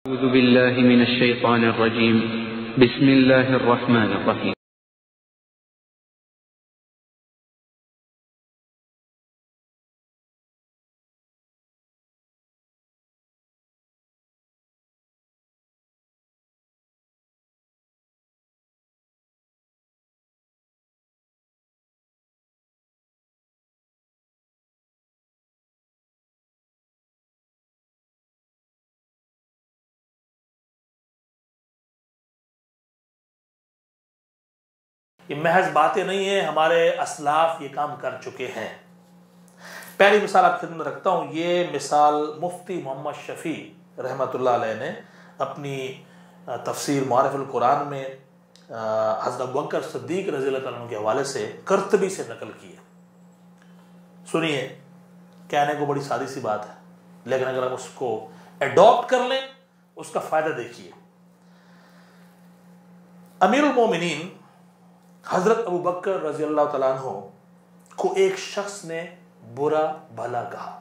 أعوذ بالله من الشيطان الرجيم بسم الله الرحمن الرحيم یہ محض باتیں نہیں ہیں، ہمارے اسلاف یہ کام کر چکے ہیں۔ پہلی مثال آپ کے خدمت رکھتا ہوں، یہ مثال مفتی محمد شفیع رحمۃ اللہ علیہ نے اپنی تفسیر معارف القرآن میں حضرت ابوبکر صدیق رضی اللہ عنہ کے حوالے سے قرطبی سے نقل کی ہے۔ سنیے، کہنے کو بڑی سادی سی بات ہے، لیکن اگر ہم اس کو ایڈاپٹ کر لیں اس کا فائدہ دیکھیے۔ امیر المومنین حضرت ابوبکر رضی اللہ تعالیٰ عنہ کو ایک شخص نے برا بھلا کہا،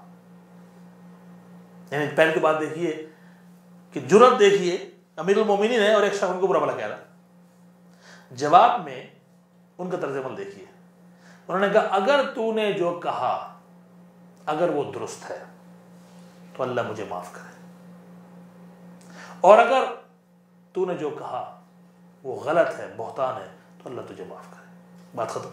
یعنی پہلے تو بات دیکھیے کہ جرأت دیکھیے، امیر المومنین ہے اور ایک شخص ان کو برا بھلا کہہ رہا۔ جواب میں ان کا طرز عمل دیکھیے، انہوں نے کہا اگر تو نے جو کہا اگر وہ درست ہے تو اللہ مجھے معاف کرے، اور اگر تو نے جو کہا وہ غلط ہے، بہتان ہے، تو اللہ تجھے معاف کرے۔ بات ختم،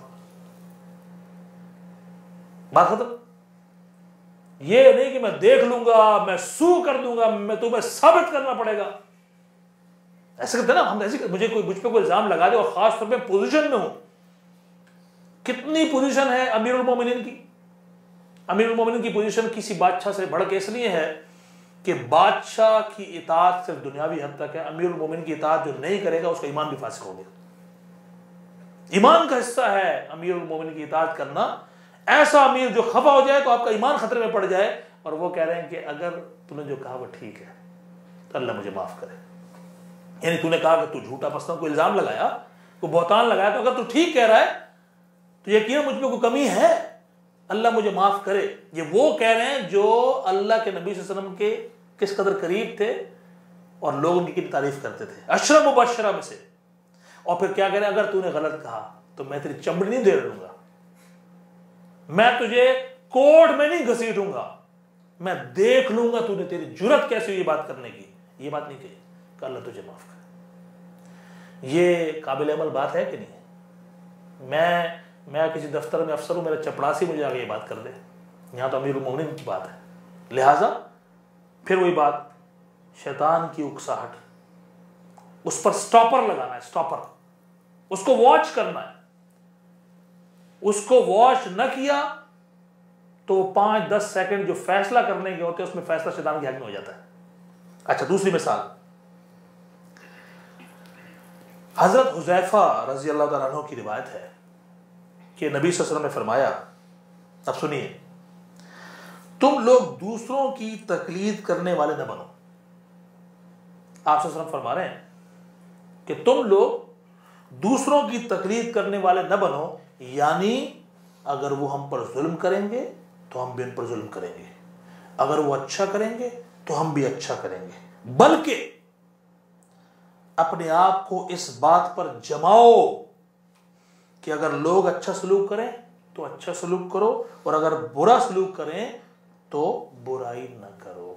بات ختم۔ یہ نہیں کہ میں دیکھ لوں گا، میں سو کر دوں گا، میں تمہیں ثابت کرنا پڑے گا، ایسے کرتے نا ہم، ایسے مجھ پہ کوئی الزام لگا دے، اور خاص طور پہ پوزیشن میں ہوں۔ کتنی پوزیشن ہے امیر المومنین کی؟ امیر المومنین کی پوزیشن کسی بادشاہ سے بڑھ کے اس لیے ہے کہ بادشاہ کی اطاعت صرف دنیاوی حد تک ہے، امیر المومنین کی اطاعت جو نہیں کرے گا اس کا ایمان بھی فاسق ہو گیا۔ ایمان کا حصہ ہے امیر المومنین کی اطاعت کرنا۔ ایسا امیر جو خفا ہو جائے تو آپ کا ایمان خطرے میں پڑ جائے، اور وہ کہہ رہے ہیں کہ اگر تم نے جو کہا وہ ٹھیک ہے تو اللہ مجھے معاف کرے، یعنی تو نے کہا کہ تو جھوٹا، مثلا کوئی الزام لگایا، کوئی بہتان لگایا، تو اگر تو ٹھیک کہہ رہا ہے تو یقیناً مجھ پہ کوئی کمی ہے، اللہ مجھے معاف کرے۔ یہ وہ کہہ رہے ہیں جو اللہ کے نبی صلی اللہ علیہ وسلم کے کس قدر قریب تھے اور لوگ ان کی کتنی تعریف کرتے تھے، عشرہ مبشرہ میں سے۔ اور پھر کیا کہہ رہے ہیں، اگر تو نے غلط کہا تو میں تیری چمڑی نہیں دے لوں گا، میں تجھے کوڑ میں نہیں گھسیٹوں گا، میں دیکھ لوں گا تو نے تیری جرأت کیسی ہوئی یہ بات کرنے کی۔ یہ بات نہیں کہی کہ اللہ تجھے معاف کرے۔ یہ قابل عمل بات ہے کہ نہیں ہے؟ میں کسی دفتر میں افسر ہوں، میرا چپڑاسی مجھے آگے یہ بات کر دے، یہاں تو امیر المومنین کی بات ہے۔ لہٰذا پھر وہی بات، شیطان کی اکساہٹ، اس پر سٹاپر لگانا ہے، سٹاپر، اس کو واچ کرنا ہے۔ اس کو واچ نہ کیا تو 5-10 سیکنڈ جو فیصلہ کرنے کے ہوتے ہیں اس میں فیصلہ شیطان کے حق میں ہو جاتا ہے۔ اچھا، دوسری مثال، حضرت حذیفہ رضی اللہ تعالیٰ عنہ کی روایت ہے کہ نبی صلی اللہ علیہ وسلم نے فرمایا، اب سنیے، تم لوگ دوسروں کی تقلید کرنے والے نہ بنو۔ آپ صلی اللہ علیہ وسلم فرما رہے ہیں کہ تم لوگ دوسروں کی تقلید کرنے والے نہ بنو، یعنی اگر وہ ہم پر ظلم کریں گے تو ہم بھی ان پر ظلم کریں گے، اگر وہ اچھا کریں گے تو ہم بھی اچھا کریں گے، بلکہ اپنے آپ کو اس بات پر جماؤ کہ اگر لوگ اچھا سلوک کریں تو اچھا سلوک کرو، اور اگر برا سلوک کریں تو برائی نہ کرو۔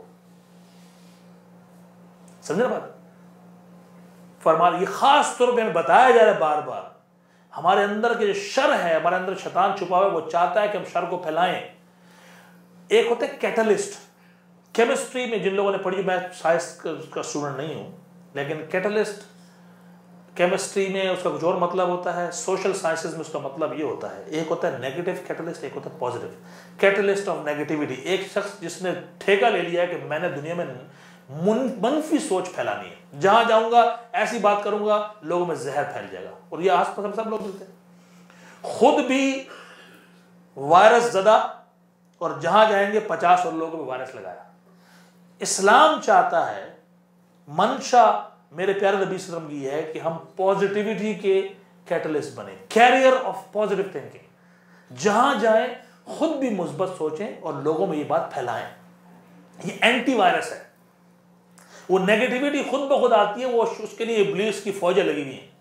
سمجھے نا بات؟ فرما یہ خاص طور پہ ہمیں بتایا جا رہا ہے بار بار، ہمارے اندر کے جو شر ہے، ہمارے اندر شیطان چھپا ہوا ہے، وہ چاہتا ہے کہ ہم شر کو پھیلائیں۔ ایک ہوتا ہے کیٹلسٹ، کیمسٹری میں جن لوگوں نے پڑھی، میں سائنس کا اسٹوڈنٹ نہیں ہوں، لیکن کیٹلسٹ کیمسٹری میں اس کا کچھ اور مطلب ہوتا ہے، سوشل سائنسز میں اس کا مطلب یہ ہوتا ہے، ایک ہوتا ہے نیگیٹو کیٹلسٹ، ایک ہوتا ہے پازیٹیو کیٹلسٹ آف نیگیٹیوٹی۔ ایک شخص جس نے ٹھیکہ لے لیا ہے کہ میں نے دنیا میں منفی سوچ پھیلانی ہے، جہاں جاؤں گا ایسی بات کروں گا لوگوں میں زہر پھیل جائے گا، اور یہ آس پاس ہم سب لوگ ملتے ہیں، خود بھی وائرس زدہ، اور جہاں جائیں گے 50 اور لوگوں میں وائرس لگایا۔ اسلام چاہتا ہے، منشا میرے پیارے نبی صلی اللہ علیہ وسلم کی ہے کہ ہم پازیٹیوٹی کے کیٹلسٹ بنیں، کیریئر آف پازیٹیو تھنکنگ، جہاں جائیں خود بھی مثبت سوچیں اور لوگوں میں یہ بات پھیلائیں۔ یہ اینٹی وائرس ہے۔ وہ نیگیٹیوٹی خود بخود آتی ہے، وہ اس کے لیے ابلیس کی فوجیں لگی ہوئی ہیں.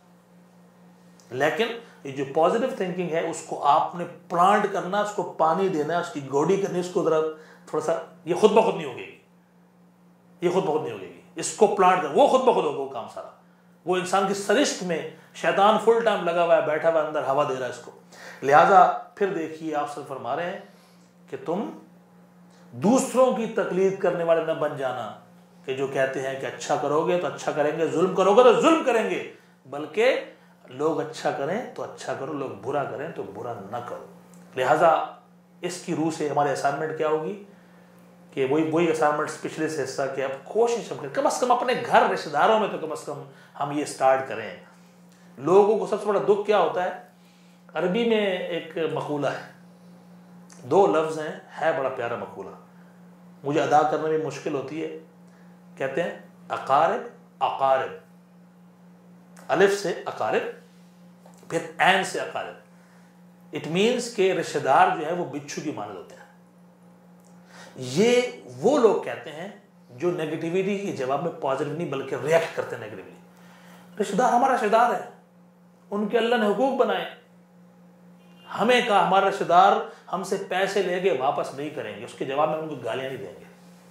لیکن یہ جو پازیٹیو تھنکنگ ہے اس کو آپ نے پلانٹ کرنا، اس کو پانی دینا، اس کی گوڑی کرنی، اس کو ذرا تھوڑا سا، یہ خود بخود نہیں ہوگی، یہ خود بخود نہیں ہوگی. اس کو پلانٹ کرنا، وہ خود بخود ہوگا وہ کام سارا. وہ انسان کی سرشت میں شیطان فل ٹائم لگا ہوا ہے، بیٹھا ہوا ہے اندر، ہوا دے رہا ہے اس کو. لہٰذا پھر دیکھیے آپ سب فرما رہے ہیں کہ تم دوسروں کی تقلید کرنے والے نہ بن جانا، کہ جو کہتے ہیں کہ اچھا کرو گے تو اچھا کریں گے، ظلم کرو گے تو ظلم کریں گے، بلکہ لوگ اچھا کریں تو اچھا کرو، لوگ برا کریں تو برا نہ کرو. لہٰذا اس کی روح سے ہماری اسائنمنٹ کیا ہوگی کہ وہی اسائنمنٹ پچھلے سے حصہ کہ اب کوشش ہم کریں کم از کم اپنے گھر رشتہ داروں میں تو کم از کم ہم یہ سٹارٹ کریں. لوگوں کو سب سے بڑا دکھ کیا ہوتا ہے، عربی میں ایک مقولہ ہے، 2 لفظ ہیں، ہے بڑا پیارا مقولہ، مجھے ادا کرنے میں مشکل ہوتی ہے. کہتے ہیں اقارب اقارب، الف سے اقارب پھر عین سے اقارب. اٹ مینس کہ رشتہ دار جو ہے وہ بچھو کی مانند ہوتے ہیں. یہ وہ لوگ کہتے ہیں جو نیگیٹیوٹی کے جواب میں پازیٹیو نہیں بلکہ ریئیکٹ کرتے ہیں نیگیٹیولی. رشتہ دار ہمارا رشتہ دار ہے، ان کے اللہ نے حقوق بنائے، ہمیں کہا ہمارا رشتہ دار ہم سے پیسے لے کے واپس نہیں کریں گے، اس کے جواب میں ان کو گالیاں نہیں دیں گے.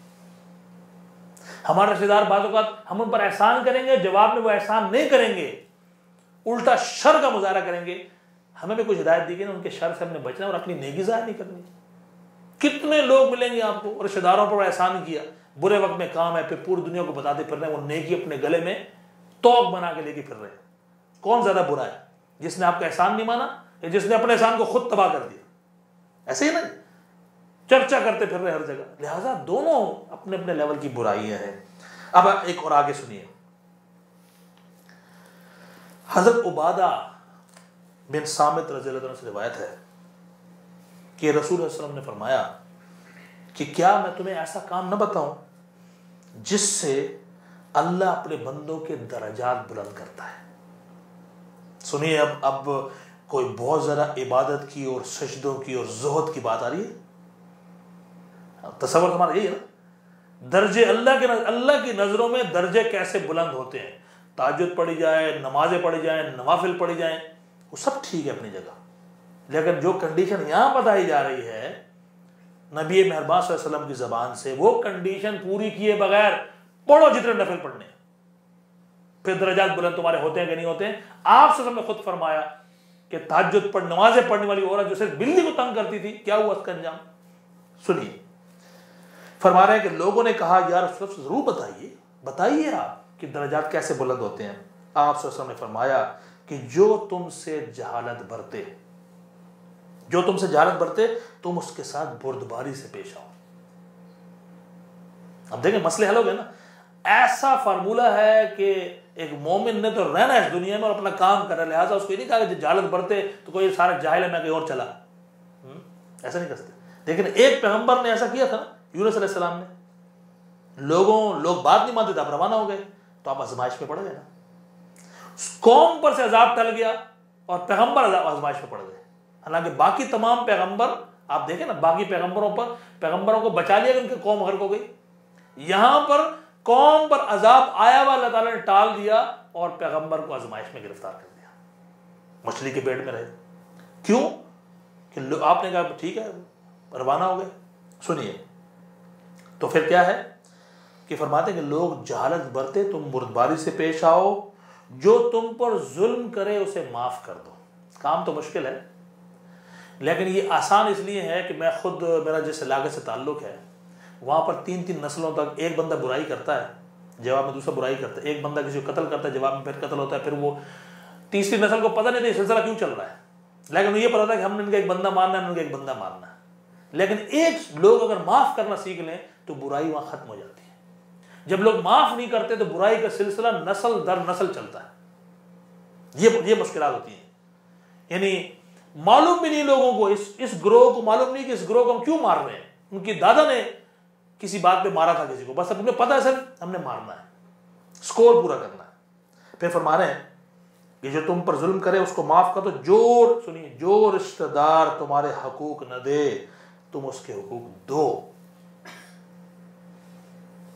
ہمارا رشتہ دار بعض اوقات ہم ان پر احسان کریں گے، جواب میں وہ احسان نہیں کریں گے، الٹا شر کا مظاہرہ کریں گے. ہمیں بھی کچھ ہدایت دی گئی نا، ان کے شر سے ہم نے بچنا اور اپنی نیکی ظاہر نہیں کرنی. کتنے لوگ ملیں گے آپ کو رشتہ داروں پر احسان کیا، برے وقت میں کام ہے، پھر پوری دنیا کو بتاتے پھر رہے ہیں، وہ نیکی اپنے گلے میں توق بنا کے لے کے پھر رہے ہیں. کون زیادہ برا ہے، جس نے آپ کا احسان نہیں مانا یا جس نے اپنے احسان کو خود تباہ کر دیا؟ ایسے ہی نا، چرچا کرتے پھر رہے ہر جگہ. لہٰذا دونوں اپنے اپنے لیول کی برائیاں ہیں. اب ایک اور آگے سنیے، حضرت عبادہ بن صامت رضی اللہ عنہ سے روایت ہے کہ رسول اللہ علیہ وسلم نے فرمایا کہ کیا میں تمہیں ایسا کام نہ بتاؤں جس سے اللہ اپنے بندوں کے درجات بلند کرتا ہے. سنیے اب کوئی بہت زیادہ عبادت کی اور سجدوں کی اور زہد کی بات آ رہی ہے. تصور ہمارا یہی ہے نا، درجے اللہ کی نظروں میں درجے کیسے بلند ہوتے ہیں. تہجد پڑھی جائے، نمازیں پڑھی جائیں، نوافل پڑھی جائیں، وہ سب ٹھیک ہے اپنی جگہ، لیکن جو کنڈیشن یہاں بتائی جا رہی ہے نبی مہربان صلی اللہ علیہ وسلم کی زبان سے، وہ کنڈیشن پوری کیے بغیر پڑھو جتنے نفل پڑھنے، پھر درجات بلند تمہارے ہوتے ہیں کہ نہیں ہوتے ہیں. آپ صلی اللہ علیہ وسلم نے خود فرمایا کہ تہجد پڑھ نمازیں پڑھنے والی عورت جو صرف بلی کو تنگ کرتی تھی، کیا ہوا اس کا انجام؟ سنیے، فرما رہے ہیں کہ لوگوں نے کہا یار ضرور بتائیے آپ کہ درجات کیسے بلند ہوتے ہیں. آپ صلی اللہ علیہ وسلم نے فرمایا کہ جو تم سے جہالت برتے تم اس کے ساتھ بردباری سے پیش آؤ. اب دیکھیں مسئلے حل ہو گئے نا. ایسا فارمولہ ہے کہ ایک مومن نے تو رہنا ہے اس دنیا میں اور اپنا کام کر رہا ہے، لہٰذا اس کو یہ نہیں کہا کہ جہالت برتے تو کوئی سارا جاہل ہے میں کہیں اور چلا، ایسا نہیں کرتے. لیکن ایک پیغمبر نے ایسا کیا تھا، یونس علیہ السلام نے. لوگ بات نہیں مانتے تھے، آپ روانہ ہو گئے تو آپ آزمائش میں پڑ گئے نا. قوم پر سے عذاب ٹل گیا اور پیغمبر آزمائش میں پڑ گئے. حالانکہ باقی تمام پیغمبر آپ دیکھیں نا، باقی پیغمبروں کو بچا لیا کہ ان کی قوم غرق ہو گئی. یہاں پر قوم پر عذاب آیا ہوا اللہ تعالیٰ نے ٹال دیا اور پیغمبر کو آزمائش میں گرفتار کر دیا، مچھلی کے پیٹ میں رہے. کیوں؟ کہ آپ نے کہا ٹھیک ہے روانہ ہو گئے. سنیے تو پھر کیا ہے کہ فرماتے ہیں کہ لوگ جہالت برتے تم بردباری سے پیش آؤ، جو تم پر ظلم کرے اسے معاف کر دو. کام تو مشکل ہے لیکن یہ آسان اس لیے ہے کہ میں خود، میرا جس علاقے سے تعلق ہے وہاں پر 3 نسلوں تک ایک بندہ برائی کرتا ہے، جواب میں دوسرا برائی کرتا ہے. ایک بندہ کسی کو قتل کرتا ہے، جواب میں پھر قتل ہوتا ہے. پھر وہ تیسری نسل کو پتہ نہیں تھا یہ سلسلہ کیوں چل رہا ہے، لیکن یہ پتا تھا کہ ہم نے ان کا ایک بندہ مارنا ہے، ان کا ایک بندہ مارنا ہے. لیکن لوگ اگر معاف کرنا سیکھ لیں تو برائی وہاں ختم ہو جاتی ہے. جب لوگ معاف نہیں کرتے تو برائی کا سلسلہ نسل در نسل چلتا ہے. یہ مشکلات ہوتی ہیں. یعنی معلوم بھی نہیں لوگوں کو، اس گروہ کو معلوم نہیں کہ اس گروہ کو ہم کیوں مار رہے ہیں. ان کی دادا نے کسی بات پہ مارا تھا کسی کو، بس ہمیں پتا ہے سر ہم نے مارنا ہے، سکور پورا کرنا ہے. پھر فرما رہے ہیں کہ جو تم پر ظلم کرے اس کو معاف کر دو. جو رشتہ دار تمہارے حقوق نہ دے تم اس کے حقوق دو.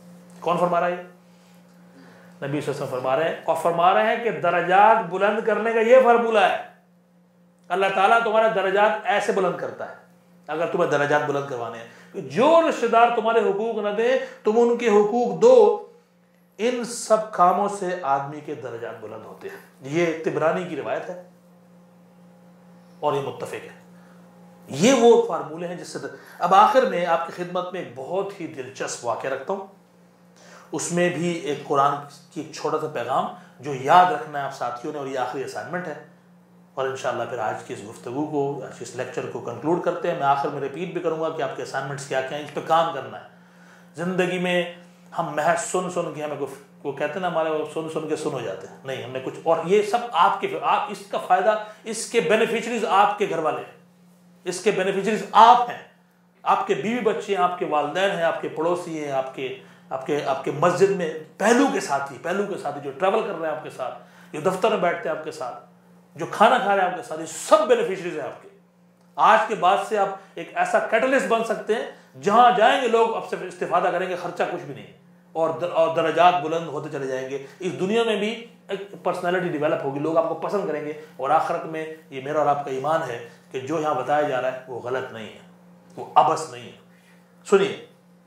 کون فرما رہا ہے؟ نبی صلی اللہ علیہ وسلم فرما رہے ہیں، اور فرما رہے ہیں کہ درجات بلند کرنے کا یہ فارمولہ ہے، اللہ تعالیٰ تمہارے درجات ایسے بلند کرتا ہے اگر تمہیں درجات بلند کروانے ہیں، جو رشتہ دار تمہارے حقوق نہ دیں تم ان کے حقوق دو، ان سب کاموں سے آدمی کے درجات بلند ہوتے ہیں۔ یہ طبرانی کی روایت ہے اور یہ متفق ہے۔ یہ وہ فارمولے ہیں جس سے اب آخر میں آپ کی خدمت میں ایک بہت ہی دلچسپ واقعہ رکھتا ہوں، اس میں بھی ایک قرآن کی ایک چھوٹا سا پیغام جو یاد رکھنا ہے آپ ساتھیوں نے، اور یہ آخری اسائنمنٹ ہے، اور انشاءاللہ پھر آج کی اس گفتگو کو، آج اس لیکچر کو کنکلوڈ کرتے ہیں۔ میں آخر میں ریپیٹ بھی کروں گا کہ آپ کے اسائنمنٹس کیا کیا ہیں، اس پہ کام کرنا ہے۔ زندگی میں ہم محض سن کے ہمیں وہ کہتے ہیں نا ہمارے سن کے سن ہو جاتے ہیں، نہیں، ہم نے کچھ، اور یہ سب آپ کے، آپ اس کا فائدہ، اس کے بینیفیشریز آپ کے گھر والے ہیں، اس کے بینیفیشریز آپ ہیں، آپ کے بیوی بچے ہیں، آپ کے والدین ہیں، آپ کے پڑوسی ہیں، آپ کے مسجد میں پہلو کے ساتھی جو ٹریول کر رہے ہیں آپ کے ساتھ، جو دفتر میں بیٹھتے ہیں آپ کے ساتھ، جو کھانا کھا رہے ہیں آپ کے ساتھ، یہ سب بینیفیشریز ہیں آپ کے۔ آج کے بعد سے آپ ایک ایسا کیٹلسٹ بن سکتے ہیں، جہاں جائیں گے لوگ آپ سے استفادہ کریں گے، خرچہ کچھ بھی نہیں، اور درجات بلند ہوتے چلے جائیں گے، اس دنیا میں بھی ایک پرسنالٹی ڈیولپ ہوگی، لوگ آپ کو پسند کریں گے، اور آخرت میں یہ میرا اور آپ کا ایمان ہے کہ جو یہاں بتایا جا رہا ہے وہ غلط نہیں ہے، وہ عبث نہیں ہے۔ سنیے،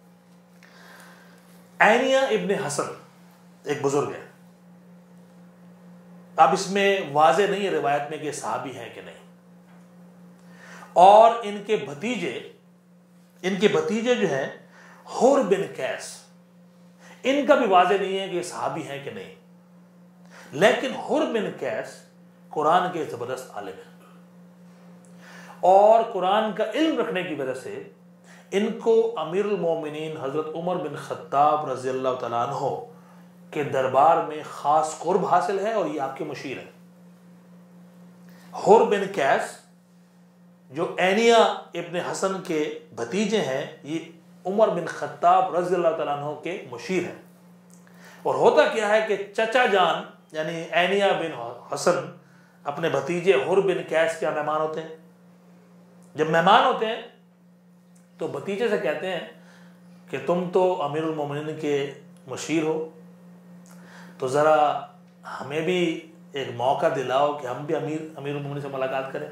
عینیہ ابن حسن ایک بزرگ ہے، اب اس میں واضح نہیں ہے روایت میں کہ صحابی ہیں کہ نہیں، اور ان کے بھتیجے جو ہیں حور بن قیس، ان کا بھی واضح نہیں ہے کہ صحابی ہیں کہ نہیں، لیکن حور بن قیس قرآن کے زبردست عالم ہیں، اور قرآن کا علم رکھنے کی وجہ سے ان کو امیر المومنین حضرت عمر بن خطاب رضی اللہ تعالیٰ عنہ کے دربار میں خاص قرب حاصل ہے، اور یہ آپ کے مشیر ہیں۔ حور بن قیس جو عینیہ ابن حسن کے بھتیجے ہیں، یہ عمر بن خطاب رضی اللہ تعالیٰ عنہ کے مشیر ہیں، اور ہوتا کیا ہے کہ چچا جان یعنی عینیہ بن حسن اپنے بھتیجے حور بن قیس کے مہمان ہوتے ہیں، جب مہمان ہوتے ہیں تو بھتیجے سے کہتے ہیں کہ تم تو امیر المومنین کے مشیر ہو، تو ذرا ہمیں بھی ایک موقع دلاؤ کہ ہم بھی امیر المومنین سے ملاقات کریں۔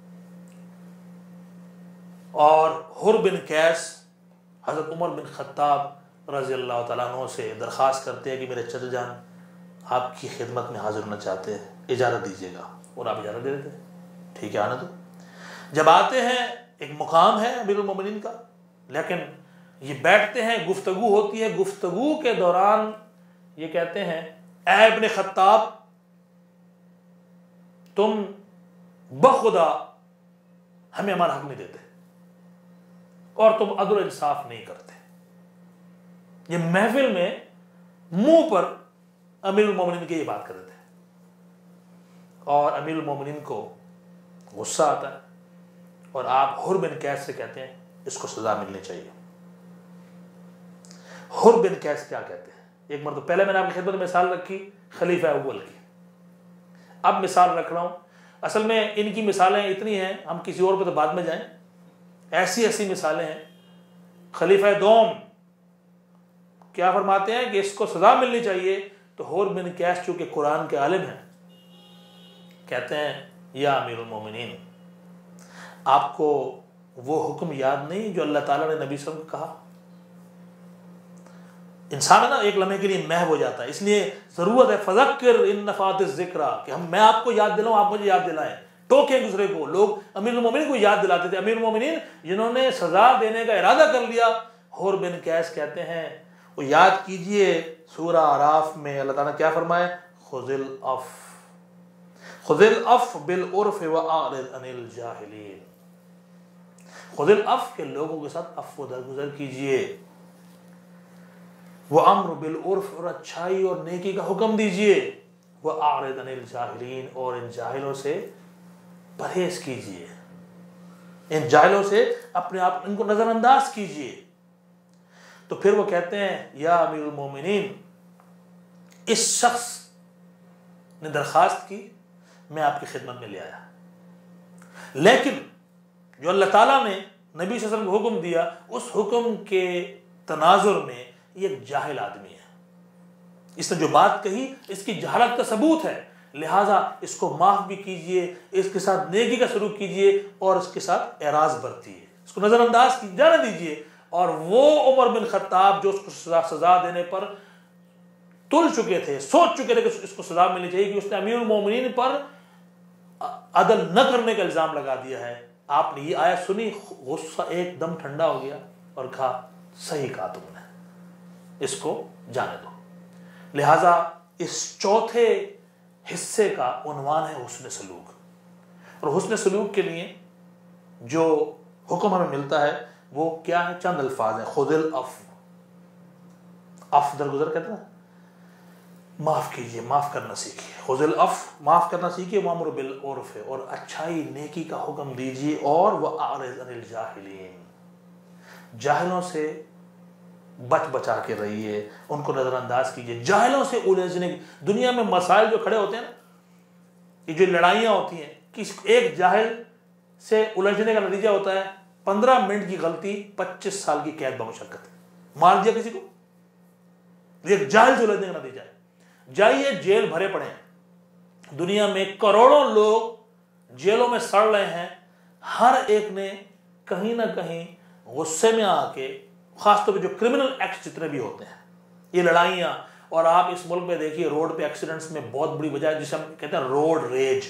اور حور بن قیس حضرت عمر بن خطاب رضی اللہ تعالیٰ عنہ سے درخواست کرتے ہیں کہ میرے چچا جان آپ کی خدمت میں حاضر ہونا چاہتے ہیں، اجازت دیجیے گا، اور آپ اجازت دے دیتے ہیں، ٹھیک ہے آنا دو۔ جب آتے ہیں، ایک مقام ہے امیر المومنین کا، لیکن یہ بیٹھتے ہیں، گفتگو ہوتی ہے، گفتگو کے دوران یہ کہتے ہیں اے ابن خطاب، تم بخدا ہمیں ہمارا حق نہیں دیتے، اور تم عدل و انصاف نہیں کرتے۔ یہ محفل میں منہ پر امیر المومنین کی یہ بات کر رہے تھے، اور امیر المومنین کو غصہ آتا ہے، اور آپ حور بن قیس سے کہتے ہیں اس کو سزا ملنی چاہیے۔ حور بن قیس کیا کہتے ہیں؟ ایک مرتبہ پہلے میں نے آپ کی خدمت میں مثال رکھی خلیفہ اول کی، اب مثال رکھ رہا ہوں، اصل میں ان کی مثالیں اتنی ہیں، ہم کسی اور پہ تو بعد میں جائیں، ایسی مثالیں ہیں۔ خلیفہ دوم کیا فرماتے ہیں کہ اس کو سزا ملنی چاہیے، تو حور بن قیس چونکہ قرآن کے عالم ہیں کہتے ہیں یا امیر المومنین، آپ کو وہ حکم یاد نہیں جو اللہ تعالیٰ نے نبی صلی اللہ علیہ وسلم کو کہا؟ انسان ہے نا ایک لمحے کے لیے محو ہو جاتا ہے، اس لیے ضرورت ہے فذکر ان نفعت الذکریٰ، کہ میں آپ کو یاد دلاؤں، آپ مجھے یاد دلائیں، ٹوکیں دوسرے کو۔ لوگ امیر المومنین کو یاد دلاتے تھے، امیر المومنین جنہوں نے سزا دینے کا ارادہ کر لیا، حور بن قیس کہتے ہیں وہ یاد کیجئے سورہ اعراف میں اللہ تعالیٰ نے کیا فرمائے، خذ العفو بالعرف واعرض عن الجاہلین، خذ العفو کے لوگوں کے ساتھ عفو درگزر کیجئے، وَأَمْرُ بِالْعُرْفِ اور اچھائی اور نیکی کا حکم دیجئے، وَأَعْرِضْ عَنِ الْجَاهِلِينَ اور ان جاہلوں سے پرہیز کیجئے، ان جاہلوں سے اپنے آپ ان کو نظر انداز کیجئے۔ تو پھر وہ کہتے ہیں یا امیر المومنین، اس شخص نے درخواست کی، میں آپ کی خدمت میں لے آیا، لیکن جو اللہ تعالیٰ نے نبی صلی اللہ علیہ وسلم کو حکم دیا، اس حکم کے تناظر میں یہ ایک جاہل آدمی ہے، اس نے جو بات کہی اس کی جہالت کا ثبوت ہے، لہٰذا اس کو معاف بھی کیجئے، اس کے ساتھ نیکی کا سلوک کیجئے اور اس کے ساتھ اعراض برتیے، اس کو نظر انداز کی جانے دیجئے۔ اور وہ عمر بن خطاب جو اس کو سزا دینے پر تل چکے تھے، سوچ چکے تھے کہ اس کو سزا ملنی چاہیے کہ اس نے امیر المومنین پر عدل نہ کرنے کا الزام لگا دیا ہے، آپ نے یہ آیت سنی، غصہ ایک دم ٹھنڈا ہو گیا اور کہا صحیح کہا تم نے، اس کو جانے دو۔ لہٰذا اس چوتھے حصے کا عنوان ہے حسن سلوک، اور حسن سلوک کے لیے جو حکم ہمیں ملتا ہے وہ کیا ہے؟ چند الفاظ ہیں، خذ العفو، عفو درگزر کہتے ہیں، معاف کیجئے، معاف کرنا سیکھیے، خذ العفو، معاف کرنا سیکھیے، وامر بالعرف، اور اچھائی نیکی کا حکم دیجئے، اور واعرض عن الجاہلین، جاہلوں سے بچ بچا کے رہیے، ان کو نظر انداز کیجئے، جاہلوں سے الجھنے، دنیا میں مسائل جو کھڑے ہوتے ہیں نا، یہ جو لڑائیاں ہوتی ہیں، کس ایک جاہل سے الجھنے کا نتیجہ ہوتا ہے 15 منٹ کی غلطی 25 سال کی قید بمشقت، مار دیا کسی کو، یہ جاہل سے الجھنے کا نتیجہ ہے۔ جائیے جیل بھرے پڑے ہیں، دنیا میں کروڑوں لوگ جیلوں میں سڑ رہے ہیں، ہر ایک نے کہیں نہ کہیں غصے میں آ کے، خاص طور پہ جو کرمنل ایکٹ جتنے بھی ہوتے ہیں، یہ لڑائیاں، اور آپ اس ملک میں دیکھیے روڈ پہ ایکسیڈنٹس میں بہت بڑی وجہ ہے جسے ہم کہتے ہیں روڈ ریج،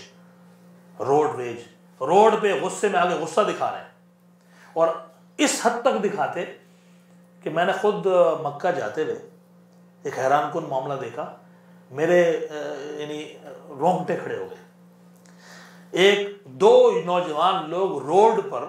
روڈ پہ غصے میں آگے غصہ دکھا رہے ہیں، اور اس حد تک دکھاتے کہ میں نے خود مکہ جاتے ہوئے ایک حیران کن معاملہ دیکھا، میرے یعنی رونگٹے کھڑے ہو گئے، دو نوجوان لوگ روڈ پر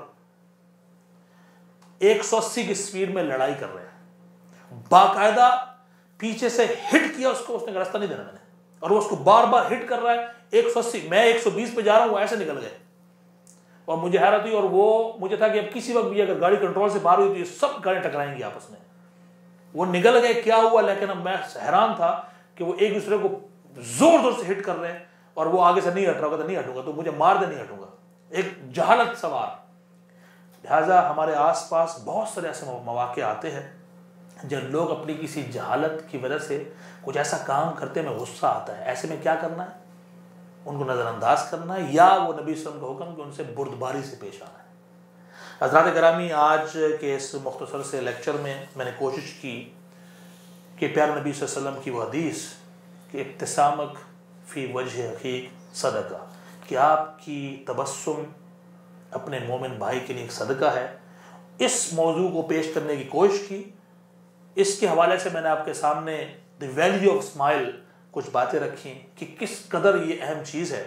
180 کی سپیڈ میں لڑائی کر رہے ہیں، باقاعدہ پیچھے سے ہٹ کیا اس کو، اس نے راستہ نہیں دینا میں نے، اور وہ اس کو بار بار ہٹ کر رہا ہے 180، میں 120 پہ جا رہا ہوں، وہ ایسے نکل گئے، اور مجھے حیرت ہوئی، اور وہ مجھے تھا کہ اب کسی وقت بھی اگر گاڑی کنٹرول سے باہر ہوئی تو یہ سب گاڑی ٹکرائیں گی آپس میں، وہ نکل گئے، کیا ہوا، لیکن اب میں حیران تھا کہ وہ ایک دوسرے کو زور زور سے ہٹ کر رہے ہیں، اور وہ آگے سے نہیں ہٹ رہا ہوگا تو نہیں ہٹوں گا، تو مجھے مار دے نہیں ہٹوں گا، ایک جہالت سوار۔ لہٰذا ہمارے آس پاس بہت سارے ایسے مواقع آتے ہیں جب لوگ اپنی کسی جہالت کی وجہ سے کچھ ایسا کام کرتے میں غصہ آتا ہے، ایسے میں کیا کرنا ہے؟ ان کو نظر انداز کرنا ہے، یا وہ نبی صلی اللہ علیہ وسلم کا حکم کہ ان سے بردباری سے پیش آنا ہے۔ حضرات گرامی، آج کے اس مختصر سے لیکچر میں نے کوشش کی کہ پیارے نبی صلی اللہ علیہ وسلم کی وہ حدیث کہ ابتسامک فی وجہ اخیک صدقہ، کہ آپ کی تبسم اپنے مومن بھائی کے لیے ایک صدقہ ہے، اس موضوع کو پیش کرنے کی کوشش کی۔ اس کے حوالے سے میں نے آپ کے سامنے دی ویلیو آف اسمائل کچھ باتیں رکھی کہ کس قدر یہ اہم چیز ہے،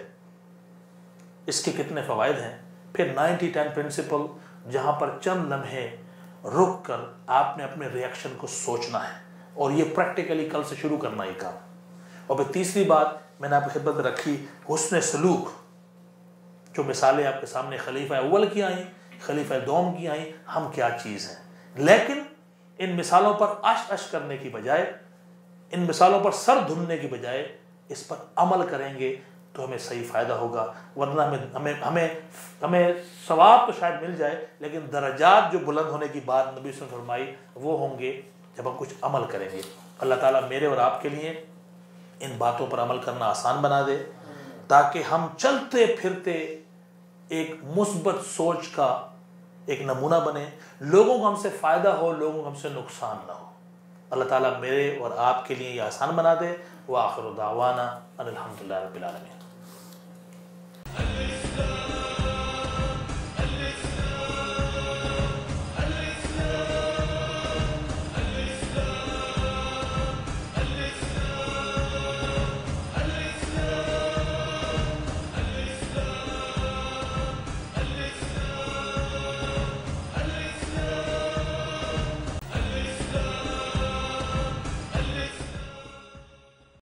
اس کے کتنے فوائد ہیں، پھر 90-10 پرنسپل جہاں پر چند لمحے رک کر آپ نے اپنے ریئیکشن کو سوچنا ہے اور یہ پریکٹیکلی کل سے شروع کرنا ہی کام، اور پھر تیسری بات میں نے آپ کی خدمت میں رکھی حسن سلوک، جو مثالیں آپ کے سامنے خلیفہ اول کی آئیں، خلیفہ دوم کی آئیں، ہم کیا چیز ہیں، لیکن ان مثالوں پر اش کرنے کی بجائے، ان مثالوں پر سر دھننے کی بجائے اس پر عمل کریں گے تو ہمیں صحیح فائدہ ہوگا، ورنہ ہمیں ثواب تو شاید مل جائے لیکن درجات جو بلند ہونے کی بات نبی صلی اللہ علیہ وسلم فرمائی وہ ہوں گے جب ہم کچھ عمل کریں گے۔ اللہ تعالیٰ میرے اور آپ کے لیے ان باتوں پر عمل کرنا آسان بنا دے تاکہ ہم چلتے پھرتے ایک مثبت سوچ کا ایک نمونہ بنے، لوگوں کو ہم سے فائدہ ہو، لوگوں کو ہم سے نقصان نہ ہو۔ اللہ تعالیٰ میرے اور آپ کے لیے یہ آسان بنا دے۔ وآخر دعوانا ان الحمدللہ رب العالمین۔